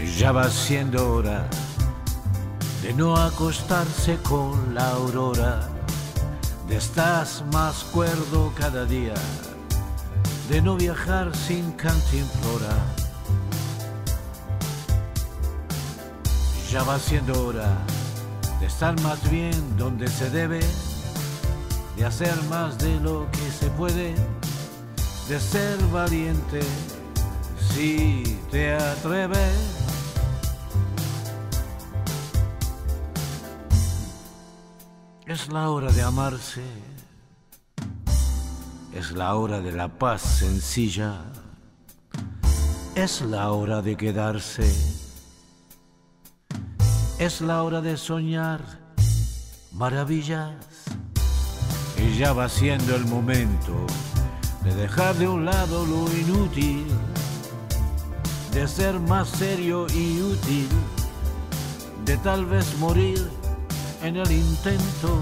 Ya va siendo hora de no acostarse con la aurora, de estar más cuerdo cada día, de no viajar sin cantimplora. Ya va siendo hora de estar más bien donde se debe, de hacer más de lo que se puede, de ser valiente si te atreves. Es la hora de amarse, es la hora de la paz sencilla, es la hora de quedarse, es la hora de soñar maravillas. Y ya va siendo el momento de dejar de un lado lo inútil, de ser más serio y útil, de tal vez morir en el intento.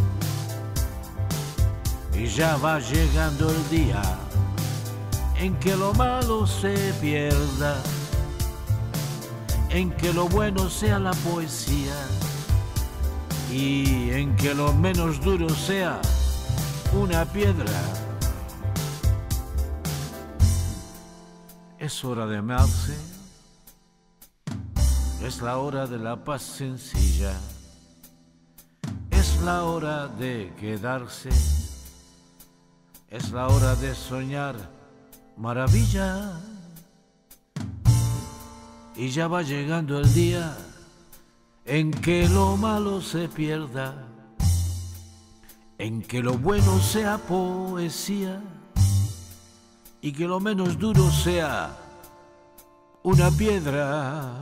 Y ya va llegando el día en que lo malo se pierda, en que lo bueno sea la poesía y en que lo menos duro sea una piedra. Es hora de amarse, es la hora de la paz sencilla, es la hora de quedarse, es la hora de soñar maravilla. Y ya va llegando el día en que lo malo se pierda, en que lo bueno sea poesía y que lo menos duro sea una piedra.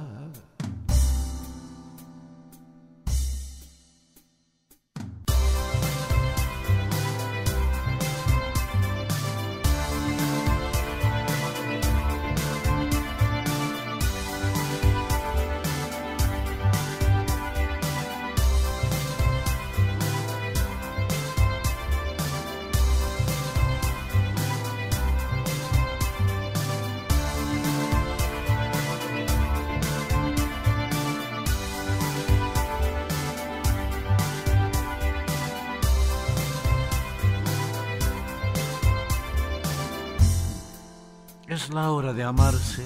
Es la hora de amarse,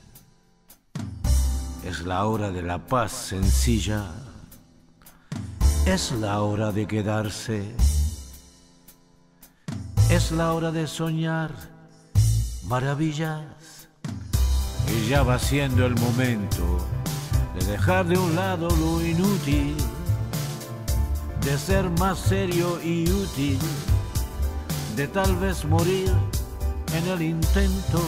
es la hora de la paz sencilla, es la hora de quedarse, es la hora de soñar maravillas. Y ya va siendo el momento de dejar de un lado lo inútil, de ser más serio y útil, de tal vez morir en el intento.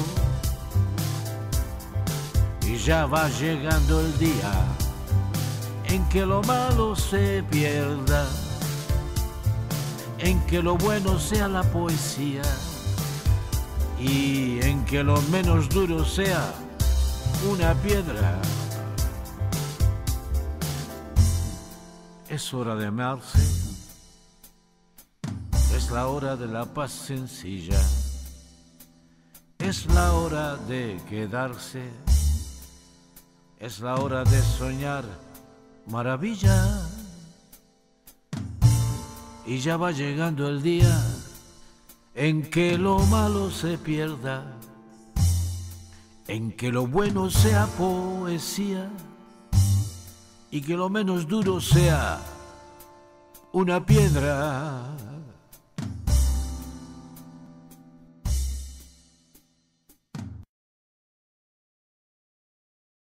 Y ya va llegando el día en que lo malo se pierda, en que lo bueno sea la poesía y en que lo menos duro sea una piedra. Es hora de amarse, es la hora de la paz sencilla, es la hora de quedarse, es la hora de soñar maravilla. Y ya va llegando el día en que lo malo se pierda, en que lo bueno sea poesía y que lo menos duro sea una piedra.